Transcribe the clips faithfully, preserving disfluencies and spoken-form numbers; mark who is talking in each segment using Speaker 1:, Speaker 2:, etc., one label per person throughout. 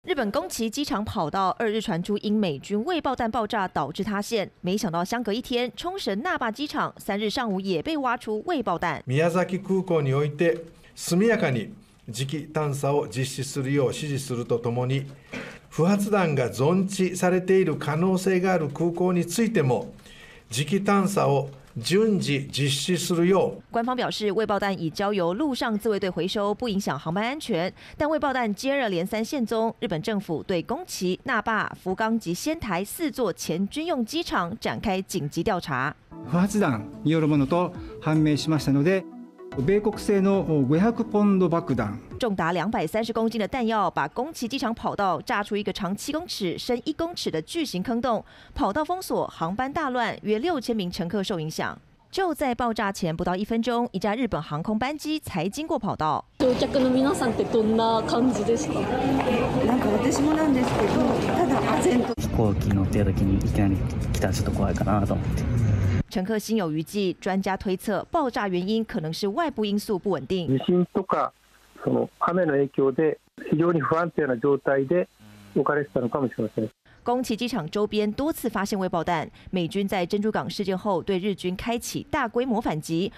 Speaker 1: 日本宫崎机场跑道二日传出因美军未爆弹爆炸导致塌陷，没想到相隔一天，冲绳那霸机场三日上午也被挖出未爆弹。
Speaker 2: 宮崎空港において速やかに磁気探査を実施するよう指示するとともに、不発弾が存置されている可能性がある空港についても磁気探査を順次実施するよう。
Speaker 1: 官方表示，未爆弹已交由陆上自卫队回收，不影响航班安全。但未爆弹接二连三现踪，日本政府对宫崎、那霸、福冈及仙台四座前军用机场展开紧急调查。
Speaker 3: 不発弾によるものと判明しましたので、米国製のごひゃくポンド爆弾。
Speaker 1: 重达两百三十公斤的弹药把宫崎机场跑道炸出一个长七公尺、深一公尺的巨型坑洞，跑道封锁，航班大乱，约六千名乘客受影响。就在爆炸前不到一分钟，一架日本航空班机才经过跑道。
Speaker 4: 乗客の皆さんってどんな感じですか？
Speaker 5: なんか私もなんですけど、ただ唖然と。
Speaker 6: 飛行機乗ってる時にいきなり来たらちょっと怖いかなと思って。
Speaker 1: 乘客心有余悸，专家推测爆炸原因可能是外部因素不稳定。
Speaker 7: 地震とかその雨の影響で非常に不安定な状態で置かれてたのかもしれません。
Speaker 1: 宫崎机场周边多次发现未爆弹，美军在珍珠港事件后对日军开启大规模反击。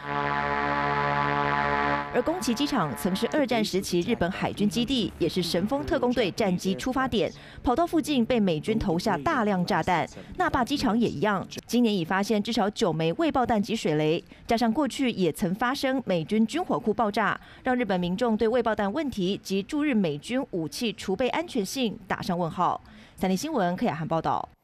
Speaker 1: 而宫崎机场曾是二战时期日本海军基地，也是神风特工队战机出发点。跑道附近被美军投下大量炸弹，那霸机场也一样。今年已发现至少九枚未爆弹及水雷，加上过去也曾发生美军军火库爆炸，让日本民众对未爆弹问题及驻日美军武器储备安全性打上问号。三立新闻柯雅涵报道。